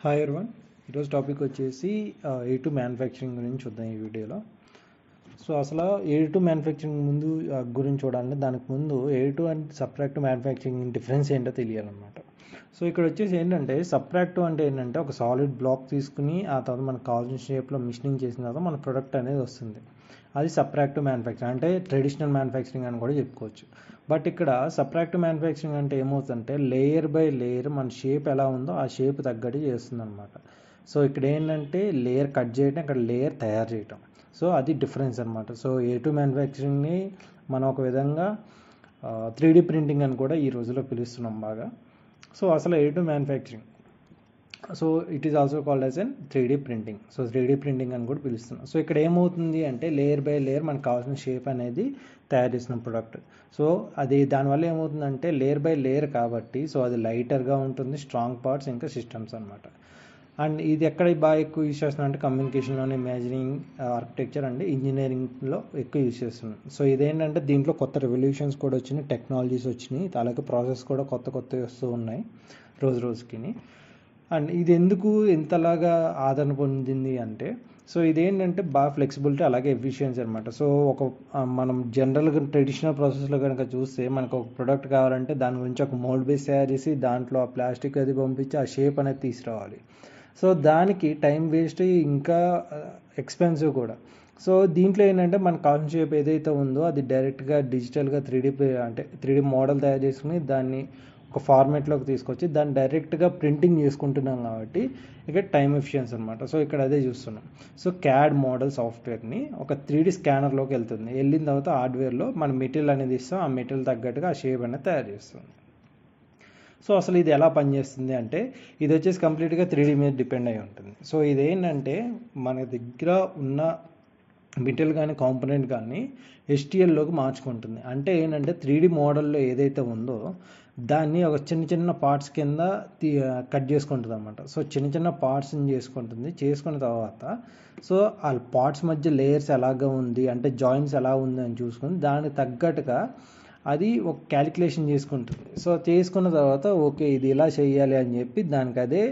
Hi everyone, ఈరోజు topic వచ్చేసి A2 manufacturing గురించి చూద్దాం ఈ వీడియోలో. సో అసలు A2 మ్యానుఫ్యాక్చరింగ్ ముందు గురించి చూడాలంటే దానికి ముందు A2 and subtractive manufacturing difference ఏంటో తెలియాలన్నమాట. సో ఇక్కడ వచ్చేసి ఏంటంటే సబ్ట్రాక్టివ్ అంటే ఏంటంటే ఒక సాలిడ్ బ్లాక్ తీసుకుని ఆ తర్వాత మనకు కావాల్సిన షేప్లో మిషనింగ్ చేసిన తర్వాత మన ప్రొడక్ట్ అనేది వస్తుంది. అది సబ్ట్రాక్టివ్ మ్యానుఫ్యాక్చరింగ్ అంటే ట్రెడిషనల్ మ్యానుఫ్యాక్చరింగ్ అని కూడా చెప్పుకోవచ్చు. బట్ ఇక్కడ సబ్ట్రాక్టివ్ మ్యానుఫ్యాక్చరింగ్ అంటే ఏమవుతుందంటే లేయర్ బై లేయర్ మన షేప్ ఎలా ఉందో ఆ షేప్ తగ్గట్టు చేస్తుంది అనమాట. సో ఇక్కడ ఏంటంటే లేయర్ కట్ చేయడం, ఇక్కడ లేయర్ తయారు చేయటం. సో అది డిఫరెన్స్ అనమాట. సో A2 మ్యానుఫ్యాక్చరింగ్ని మనం ఒక విధంగా 3D ప్రింటింగ్ అని కూడా ఈ రోజుల్లో పిలుస్తున్నాం బాగా. సో అసలు A2 manufacturing, so it is also called as an 3D printing. So 3D printing అని కూడా పిలుస్తున్నాం. సో ఇక్కడ ఏమవుతుంది అంటే లేయర్ బై లేయర్ మనకు కావాల్సిన షేప్ అనేది తయారు చేసిన ప్రొడక్ట్. సో అది దానివల్ల ఏమవుతుందంటే లేయర్ బై లేయర్ కాబట్టి సో అది లైటర్గా ఉంటుంది, స్ట్రాంగ్ పార్ట్స్ ఇంకా సిస్టమ్స్ అనమాట. అండ్ ఇది ఎక్కడ బాగా ఎక్కువ యూజ్ చేస్తున్నాం అంటే కమ్యూనికేషన్లోనే, ఇమాజినింగ్, ఆర్కిటెక్చర్ అండ్ ఇంజనీరింగ్లో ఎక్కువ యూజ్ చేస్తున్నాం. సో ఇదేంటంటే దీంట్లో కొత్త రెవల్యూషన్స్ కూడా వచ్చినాయి, టెక్నాలజీస్ వచ్చినాయి, అలాగే ప్రాసెస్ కూడా కొత్త వస్తూ ఉన్నాయి రోజు రోజుకి. అండ్ ఇది ఎందుకు ఇంతలాగా ఆదరణ పొందింది అంటే సో ఇదేంటంటే బాగా ఫ్లెక్సిబిలిటీ అలాగే ఎఫిషియన్సీ అనమాట. సో మనం జనరల్గా ట్రెడిషనల్ ప్రాసెస్లో కనుక చూస్తే మనకు ఒక ప్రొడక్ట్ కావాలంటే దాని గురించి ఒక మోల్డ్ బేస్ తయారు చేసి దాంట్లో ఆ ప్లాస్టిక్ అది పంపించి ఆ షేప్ అనేది తీసుకురావాలి. సో దానికి టైం వేస్ట్, ఇంకా ఎక్స్పెన్సివ్ కూడా. సో దీంట్లో ఏంటంటే మన కావాల్సిన షేప్ ఏదైతే ఉందో అది డైరెక్ట్గా డిజిటల్గా 3D మోడల్ తయారు చేసుకుని దాన్ని ఒక ఫార్మేట్లోకి తీసుకొచ్చి దాన్ని డైరెక్ట్గా ప్రింటింగ్ చేసుకుంటున్నాం కాబట్టి ఇక్కడ టైం ఎఫిషియన్స్ అనమాట. సో ఇక్కడ అదే చూస్తున్నాం. సో క్యాడ్ మోడల్ సాఫ్ట్వేర్ని ఒక 3D స్కానర్లోకి వెళ్తుంది, వెళ్ళిన తర్వాత హార్డ్వేర్లో మన మెటీరియల్ అనేది ఇస్తాం, ఆ మెటీరియల్ తగ్గట్టుగా ఆ షేప్ అనేది తయారు చేస్తుంది. సో అసలు ఇది ఎలా పనిచేస్తుంది అంటే ఇది వచ్చేసి కంప్లీట్గా 3D మీద డిపెండ్ అయి ఉంటుంది. సో ఇదేంటంటే మన దగ్గర ఉన్న మెటీరియల్ కానీ కాంపోనెంట్ కానీ HTLలోకి మార్చుకుంటుంది. అంటే ఏంటంటే 3D మోడల్లో ఏదైతే ఉందో దాన్ని ఒక చిన్న పార్ట్స్ కింద కట్ చేసుకుంటుంది అనమాట. సో చిన్న పార్ట్స్ని చేసుకున్న తర్వాత సో ఆ పార్ట్స్ మధ్య లేయర్స్ ఎలాగా ఉంది అంటే జాయింట్స్ ఎలా ఉంది అని చూసుకుని దానికి తగ్గట్టుగా అది ఒక క్యాలిక్యులేషన్ చేసుకుంటుంది. సో చేసుకున్న తర్వాత ఓకే ఇది ఇలా చేయాలి అని చెప్పి దానికి అదే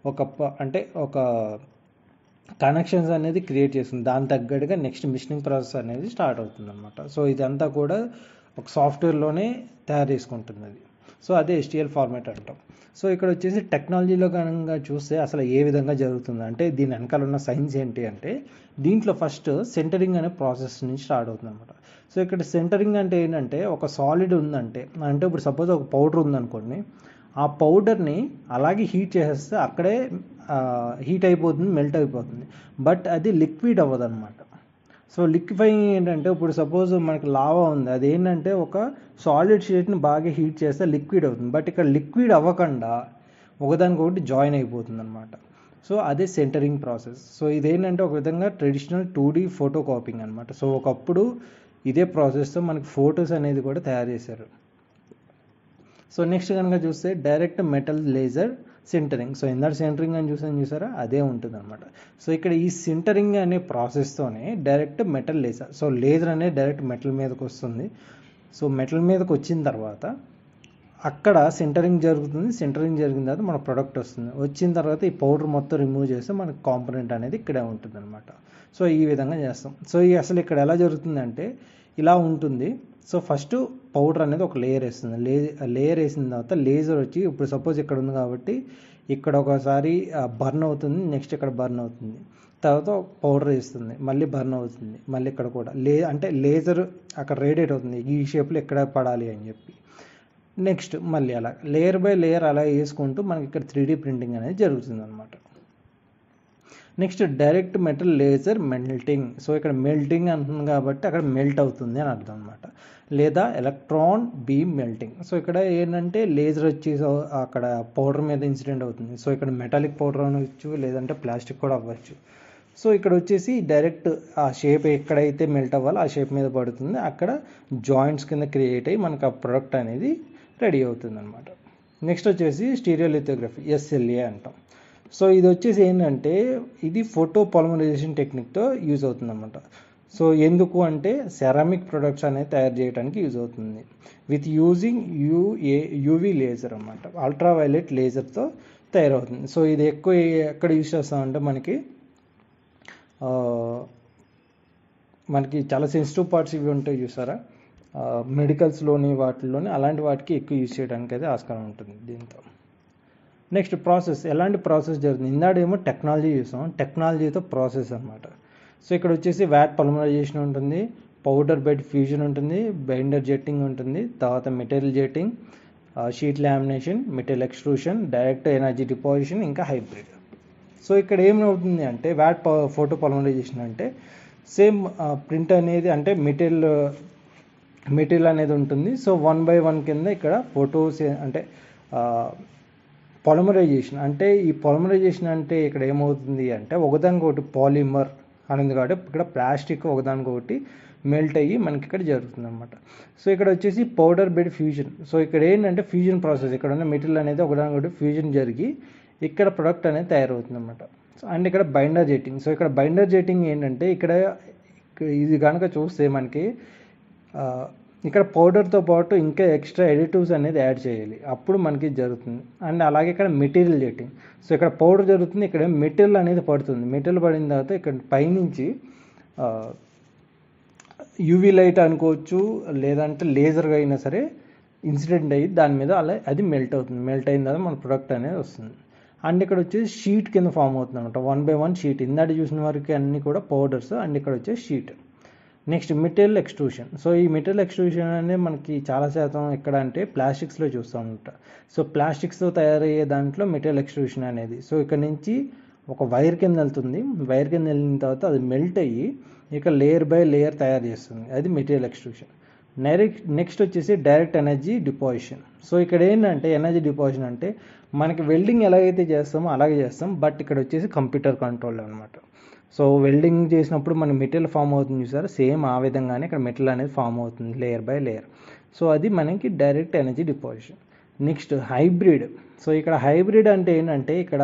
ఒక కనెక్షన్స్ అనేది క్రియేట్ చేస్తుంది. దాని తగ్గట్టుగా నెక్స్ట్ మిషనింగ్ ప్రాసెస్ అనేది స్టార్ట్ అవుతుంది అనమాట. సో ఇదంతా కూడా ఒక సాఫ్ట్వేర్లోనే తయారు చేసుకుంటుంది అది. సో అదే HTL ఫార్మాట్ అంటాం. సో ఇక్కడ వచ్చేసి టెక్నాలజీలో కనుక చూస్తే అసలు ఏ విధంగా జరుగుతుంది అంటే దీని వెనకాల ఉన్న సైన్స్ ఏంటి అంటే దీంట్లో ఫస్ట్ సెంటరింగ్ అనే ప్రాసెస్ నుంచి స్టార్ట్ అవుతుంది అనమాట. సో ఇక్కడ సెంటరింగ్ అంటే ఏంటంటే ఒక సాలిడ్ ఉందంటే ఇప్పుడు సపోజ్ ఒక పౌడర్ ఉందనుకోండి, ఆ పౌడర్ని అలాగే హీట్ చేసేస్తే అక్కడే హీట్ అయిపోతుంది, మెల్ట్ అయిపోతుంది. బట్ అది లిక్విడ్ అవ్వదు అనమాట. సో లిక్విఫైయింగ్ ఏంటంటే ఇప్పుడు సపోజ్ మనకి లావా ఉంది, అది ఏంటంటే ఒక సాలిడ్ షేట్ని బాగా హీట్ చేస్తే లిక్విడ్ అవుతుంది. బట్ ఇక్కడ లిక్విడ్ అవ్వకుండా ఒకదానికొకటి జాయిన్ అయిపోతుంది అనమాట. సో అదే సెంటరింగ్ ప్రాసెస్. సో ఇదేంటంటే ఒక విధంగా ట్రెడిషనల్ 2D ఫోటో కాపింగ్ అనమాట. సో ఒకప్పుడు ఇదే ప్రాసెస్తో మనకి ఫొటోస్ అనేది కూడా తయారు చేశారు. సో నెక్స్ట్ కనుక చూస్తే direct metal laser sintering. So ఇందాక సింటరింగ్ అని చూసారా, అదే ఉంటుంది అనమాట. సో ఇక్కడ ఈ సింటరింగ్ అనే ప్రాసెస్తోనే direct metal laser, so laser అనేది డైరెక్ట్ మెటల్ మీదకి వస్తుంది. సో మెటల్ మీదకి వచ్చిన తర్వాత అక్కడ సింటరింగ్ జరుగుతుంది. సింటరింగ్ జరిగిన తర్వాత మన ప్రొడక్ట్ వస్తుంది. వచ్చిన తర్వాత ఈ పౌడర్ మొత్తం రిమూవ్ చేస్తే మనకు కాంపోనెంట్ అనేది ఇక్కడే ఉంటుంది అనమాట. సో ఈ విధంగా చేస్తాం. సో అసలు ఇక్కడ ఎలా జరుగుతుందంటే ఇలా ఉంటుంది. సో ఫస్ట్ పౌడర్ అనేది ఒక లేయర్ వేస్తుంది. లేయర్ వేసిన తర్వాత లేజర్ వచ్చి ఇప్పుడు సపోజ్ ఇక్కడ ఉంది కాబట్టి ఇక్కడ ఒకసారి బర్న్ అవుతుంది, నెక్స్ట్ ఇక్కడ బర్న్ అవుతుంది, తర్వాత పౌడర్ వేస్తుంది, మళ్ళీ బర్న్ అవుతుంది, మళ్ళీ ఇక్కడ కూడా అంటే లేజర్ అక్కడ రేడియేట్ అవుతుంది ఈ షేప్లో ఎక్కడ పడాలి అని చెప్పి. నెక్స్ట్ మళ్ళీ అలా లేయర్ బై లేయర్ అలా వేసుకుంటూ మనకి ఇక్కడ 3D ప్రింటింగ్ అనేది జరుగుతుంది అనమాట. Next direct metal laser melting. So ఇక్కడ మెల్టింగ్ అంటుంది కాబట్టి అక్కడ మెల్ట్ అవుతుంది అని అర్థం అనమాట, లేదా ఎలక్ట్రాన్ బీమ్ మెల్టింగ్. సో ఇక్కడ ఏంటంటే లేజర్ వచ్చి అక్కడ పౌడర్ మీద ఇన్సిడెంట్ అవుతుంది. సో ఇక్కడ మెటాలిక్ పౌడర్ అవ్వచ్చు, లేదంటే ప్లాస్టిక్ కూడా అవ్వచ్చు. సో ఇక్కడ వచ్చేసి డైరెక్ట్ ఆ షేప్ ఎక్కడైతే మెల్ట్ అవ్వాలో ఆ షేప్ మీద పడుతుంది, అక్కడ జాయింట్స్ కింద క్రియేట్ అయ్యి మనకు ఆ ప్రొడక్ట్ అనేది రెడీ అవుతుంది అనమాట. నెక్స్ట్ వచ్చేసి స్టీరియోలిథోగ్రఫీ, SLA అంటాం. సో ఇది వచ్చేసి ఏంటంటే ఇది ఫోటో పాలిమరైజేషన్ టెక్నిక్తో యూజ్ అవుతుంది అనమాట. సో ఎందుకు అంటే సెరామిక్ ప్రొడక్ట్స్ అనేది తయారు చేయడానికి యూజ్ అవుతుంది విత్ యూజింగ్ UV లేజర్ అనమాట. అల్ట్రావైలెట్ లేజర్తో తయారవుతుంది. సో ఇది ఎక్కువ ఎక్కడ యూజ్ చేస్తామంటే మనకి చాలా సెన్సిటివ్ పార్ట్స్ ఇవి ఉంటాయి చూసారా, మెడికల్స్లోని వాటిల్లోని, అలాంటి వాటికి ఎక్కువ యూజ్ చేయడానికి అయితే ఆస్కారం ఉంటుంది దీంతో. నెక్స్ట్ ప్రాసెస్, ఎలాంటి ప్రాసెస్ జరుగుతుంది, ఇందాడేమో టెక్నాలజీ చూసాం, టెక్నాలజీతో ప్రాసెస్ అనమాట. సో ఇక్కడ వచ్చేసి వ్యాట్ పాలిమరైజేషన్ ఉంటుంది, పౌడర్ బెడ్ ఫ్యూజన్ ఉంటుంది, బైండర్ జెట్టింగ్ ఉంటుంది, తర్వాత material jetting, sheet lamination, material extrusion, direct energy deposition, ఇంకా హైబ్రిడ్. సో ఇక్కడ ఏమవుతుంది అంటే వ్యాట్ ఫోటో పాలిమరైజేషన్ అంటే సేమ్ ప్రింట్ అనేది అంటే మెటీరియల్ అనేది ఉంటుంది. సో 1 by 1 కింద ఇక్కడ ఫోటోస్ అంటే పాలిమరైజేషన్ అంటే ఈ పాలిమరైజేషన్ అంటే ఇక్కడ ఏమవుతుంది అంటే ఒకదానికొకటి పాలిమర్ అనేది కాబట్టి ఇక్కడ ప్లాస్టిక్ ఒకదానికొకటి మెల్ట్ అయ్యి మనకి ఇక్కడ జరుగుతుంది అనమాట. సో ఇక్కడ వచ్చేసి పౌడర్ బెడ్ ఫ్యూజన్. సో ఇక్కడ ఏంటంటే ఫ్యూజన్ ప్రాసెస్, ఇక్కడ ఉన్న మెటీరియల్ అనేది ఒకదానికొకటి ఫ్యూజన్ జరిగి ఇక్కడ ప్రొడక్ట్ అనేది తయారవుతుంది అనమాట. అండ్ ఇక్కడ బైండర్ జెట్టింగ్. సో ఇక్కడ బైండర్ జెట్టింగ్ ఏంటంటే ఇక్కడ ఇది కనుక చూస్తే మనకి ఇక్కడ పౌడర్తో పాటు ఇంకా ఎక్స్ట్రా ఎడిటివ్స్ అనేది యాడ్ చేయాలి, అప్పుడు మనకి జరుగుతుంది. అండ్ అలాగే ఇక్కడ మెటీరియల్ జెట్టింగ్. సో ఇక్కడ పౌడర్ జరుగుతుంది, ఇక్కడ మెటీరియల్ అనేది పడుతుంది. మెటీరియల్ పడిన తర్వాత ఇక్కడ పైనుంచి యూవీ లైట్ అనుకోవచ్చు, లేదంటే లేజర్గా అయినా సరే ఇన్సిడెంట్ అయ్యి దాని మీద అలా అది మెల్ట్ అవుతుంది. మెల్ట్ అయిన తర్వాత మన ప్రొడక్ట్ అనేది వస్తుంది. అండ్ ఇక్కడ వచ్చేసి షీట్ కింద ఫామ్ అవుతుంది అనమాట, 1 by 1 షీట్. ఇందాక చూసిన వరకు అన్నీ కూడా పౌడర్స్, అండ్ ఇక్కడ వచ్చేసి sheet. Next material extrusion. So ఈ మెటీరియల్ ఎక్స్ట్రూషన్ అనేది మనకి చాలా శాతం ఎక్కడ అంటే ప్లాస్టిక్స్లో చూస్తూ ఉంటాం. సో ప్లాస్టిక్స్తో తయారయ్యే దాంట్లో మెటీరియల్ ఎక్స్ట్రూషన్ అనేది. సో ఇక్కడ నుంచి ఒక వైర్ కింద వెళ్తుంది, వైర్ కింద వెళ్ళిన తర్వాత అది మెల్ట్ అయ్యి ఇక లేయర్ బై లేయర్ తయారు చేస్తుంది, అది మెటీరియల్ ఎక్స్ట్రూషన్. నెక్స్ట్ వచ్చేసి డైరెక్ట్ ఎనర్జీ డిపాజిషన్. సో ఇక్కడ ఏంటంటే ఎనర్జీ డిపాజిషన్ అంటే మనకి వెల్డింగ్ ఎలాగైతే చేస్తామో అలాగే చేస్తాం, బట్ ఇక్కడ వచ్చేసి కంప్యూటర్ కంట్రోల్ అనమాట. సో వెల్డింగ్ చేసినప్పుడు మన మెటీరియల్ ఫామ్ అవుతుంది చూసారా, సేమ్ ఆ విధంగానే ఇక్కడ మెటీరియల్ అనేది ఫామ్ అవుతుంది లేయర్ బై లేయర్. సో అది మనకి direct energy deposition. Next hybrid. So ఇక్కడ హైబ్రిడ్ అంటే ఏంటంటే ఇక్కడ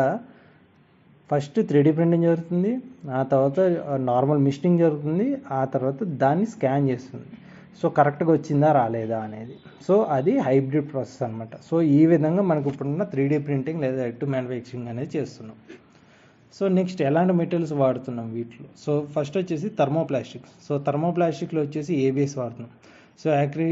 ఫస్ట్ 3D ప్రింటింగ్ జరుగుతుంది, ఆ తర్వాత నార్మల్ మిషనింగ్ జరుగుతుంది, ఆ తర్వాత దాన్ని స్కాన్ చేస్తుంది. సో కరెక్ట్గా వచ్చిందా రాలేదా అనేది. సో అది హైబ్రిడ్ ప్రాసెస్ అనమాట. సో ఈ విధంగా మనకు ఇప్పుడున్న 3D ప్రింటింగ్ లేదా ఎడ్టు మ్యానుఫ్యాక్చరింగ్ అనేది చేస్తున్నాం. సో నెక్స్ట్ ఎలాంటి మెటీరియల్స్ వాడుతున్నాం వీటిలో. సో ఫస్ట్ వచ్చేసి థర్మోప్లాస్టిక్స్. సో థర్మోప్లాస్టిక్లో వచ్చేసి ABS వాడుతున్నాం. So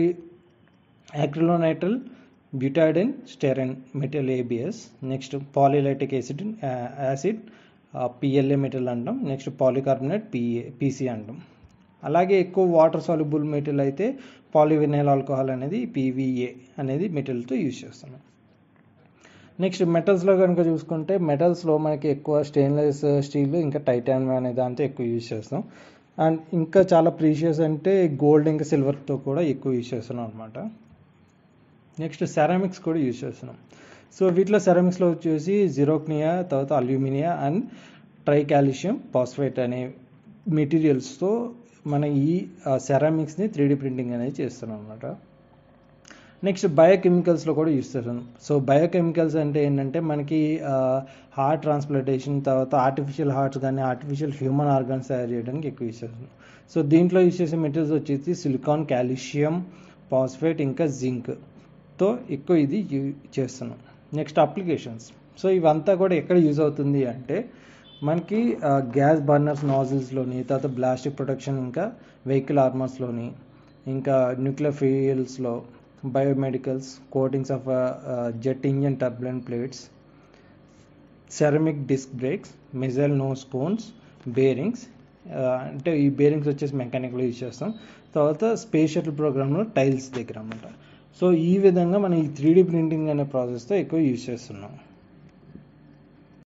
acrylonitrile butadiene styrene material ABS. Next polylactic acid PLA material అంటాం. నెక్స్ట్ పాలికార్బోనేట్ PC అంటాం. అలాగే ఎక్కువ వాటర్ సాల్యుబుల్ మెటీరియల్ అయితే పాలివినైల్ ఆల్కహాల్ అనేది PVA అనేది మెటీరియల్తో యూజ్ చేస్తున్నాం. నెక్స్ట్ మెటల్స్లో కనుక చూసుకుంటే మెటల్స్లో మనకి ఎక్కువ స్టెయిన్లెస్ స్టీల్ ఇంకా టైటానియం అనే దాంతో ఎక్కువ యూజ్ చేస్తాం. అండ్ ఇంకా చాలా ప్రీషియస్ అంటే గోల్డ్ ఇంకా సిల్వర్తో కూడా ఎక్కువ యూజ్ చేస్తున్నాం అనమాట. నెక్స్ట్ సెరామిక్స్ కూడా యూజ్ చేస్తున్నాం. సో వీటిలో సెరామిక్స్లో వచ్చేసి జిరోక్నియా, తర్వాత అల్యూమినియా అండ్ ట్రైకాల్షియం ఫాస్ఫేట్ అనే మెటీరియల్స్తో మన ఈ సెరామిక్స్ని 3D ప్రింటింగ్ అనేది చేస్తున్నాం అనమాట. నెక్స్ట్ బయోకెమికల్స్లో కూడా యూజ్ చేస్తాం. సో బయోకెమికల్స్ అంటే ఏంటంటే మనకి హార్ట్ ట్రాన్స్ప్లాంటేషన్, తర్వాత ఆర్టిఫిషియల్ హార్ట్స్ కానీ ఆర్టిఫిషియల్ హ్యూమన్ ఆర్గాన్స్ తయారు చేయడానికి ఎక్కువ యూజ్ చేస్తున్నాం. సో దీంట్లో యూజ్ చేసే మెటీరియల్స్ వచ్చేసి సిలికాన్, కాల్షియం ఫాస్ఫేట్ ఇంకా జింక్తో ఎక్కువ ఇది చేస్తున్నాం. Next applications. సో ఇవంతా కూడా ఎక్కడ యూజ్ అవుతుంది అంటే మనకి గ్యాస్ బర్నర్స్ నాజిల్స్లోని, తర్వాత బ్లాస్టిక్ ప్రొటెక్షన్, ఇంకా వెహికల్ ఆర్మర్స్లోని, ఇంకా న్యూక్లియర్ ఫ్యూయల్స్లో, biomedicals, coatings of jet engine turbulent plates, ceramic disc brakes, missile nose cones, bearings. అంటే ఈ బేరింగ్స్ వచ్చేసి మెకానిక్లో యూజ్ చేస్తాం. తర్వాత స్పేస్ షటిల్ ప్రోగ్రామ్లో టైల్స్ దగ్గర అన్నమాట. సో ఈ విధంగా మనం ఈ 3D ప్రింటింగ్ అనే ప్రాసెస్తో ఎక్కువ యూజ్ చేస్తున్నాం.